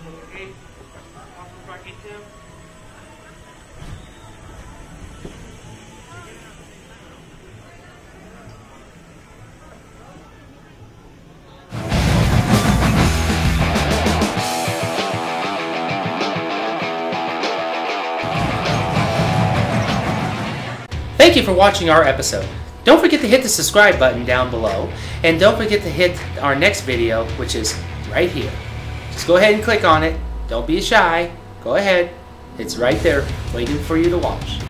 Okay. Rocket 2. Thank you for watching our episode. Don't forget to hit the subscribe button down below, and don't forget to hit our next video, which is right here. Just go ahead and click on it. Don't be shy. Go ahead. It's right there waiting for you to watch.